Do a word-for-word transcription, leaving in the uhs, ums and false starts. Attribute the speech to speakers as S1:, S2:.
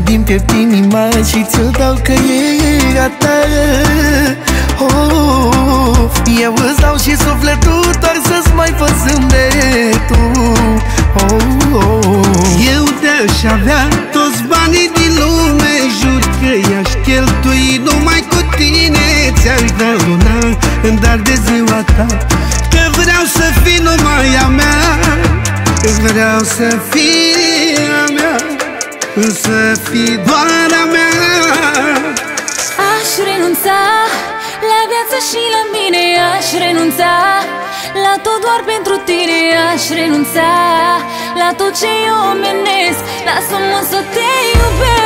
S1: din piept inima și ți-o dau că e a ta. Oh, eu îți dau și sufletul doar să-ți mai fă zâmbetul. Oh, oh.
S2: Eu de-aș avea toți banii din lume, jur că i-aș cheltui numai cu tine. Ți-aș da luna în dar de ziua ta, că vreau să fii numai a mea. Vreau să fii a mea, să fii doar a mea.
S3: Aș renunța la viață și la mine, aș renunța la tot doar pentru tine, aș renunța la tot ce eu omenesc. Lasă-mă să te iubesc.